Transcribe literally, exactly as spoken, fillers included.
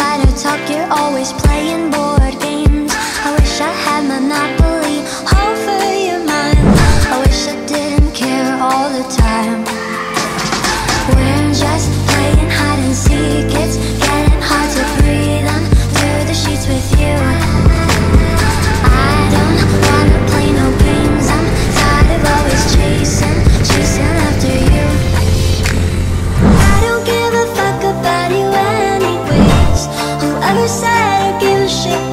try to talk, you're always playing board games. I wish I had monopoly over your mind. I wish I didn't care all the time. We're just playing hide and seek. It's getting hard to breathe under the sheets with you. I don't wanna play no games. I'm tired of always chasing, chasing after you. I don't give a fuck about you anyways. Whoever said I give a shit